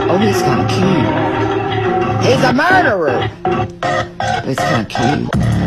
Oh, he's kind of cute. He's a murderer. It's kind of cute.